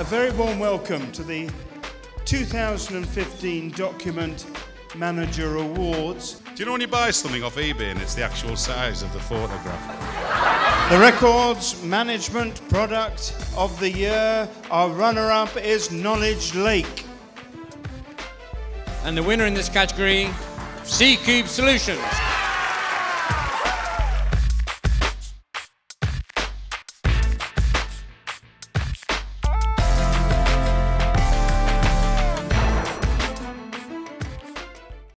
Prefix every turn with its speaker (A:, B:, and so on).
A: very warm welcome to the 2015 Document Manager Awards.
B: Do you know when you buy something off eBay and it's the actual size of the photograph?
A: The Records Management Product of the Year, our runner-up is KnowledgeLake.
C: And the winner in this category, CCube Solutions.